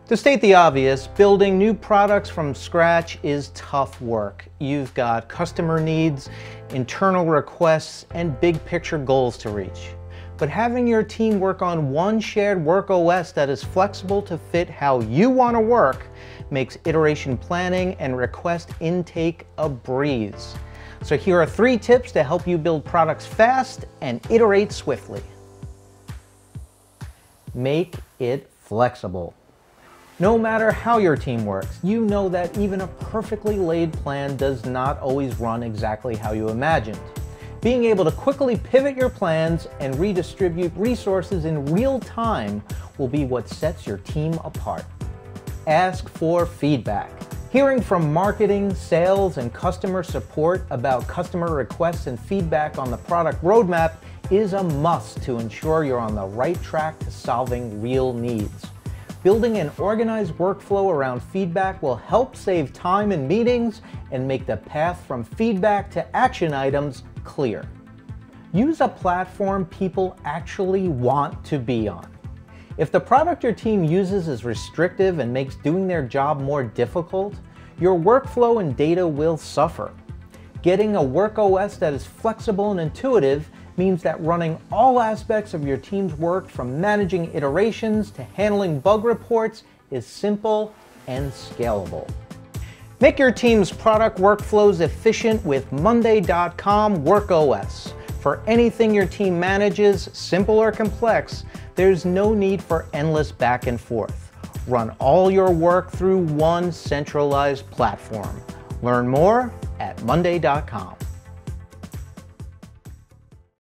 To state the obvious, building new products from scratch is tough work. You've got customer needs, internal requests, and big picture goals to reach. But having your team work on one shared work OS that is flexible to fit how you want to work makes iteration planning and request intake a breeze. So here are 3 tips to help you build products fast and iterate swiftly. Make it flexible. No matter how your team works, you know that even a perfectly laid plan does not always run exactly how you imagined. Being able to quickly pivot your plans and redistribute resources in real time will be what sets your team apart. Ask for feedback. Hearing from marketing, sales, and customer support about customer requests and feedback on the product roadmap is a must to ensure you're on the right track to solving real needs. Building an organized workflow around feedback will help save time in meetings and make the path from feedback to action items clear. Use a platform people actually want to be on. If the product your team uses is restrictive and makes doing their job more difficult, your workflow and data will suffer. Getting a work OS that is flexible and intuitive means that running all aspects of your team's work, from managing iterations to handling bug reports, is simple and scalable. Make your team's product workflows efficient with Monday.com Work OS. For anything your team manages, simple or complex, there's no need for endless back and forth. Run all your work through one centralized platform. Learn more at Monday.com.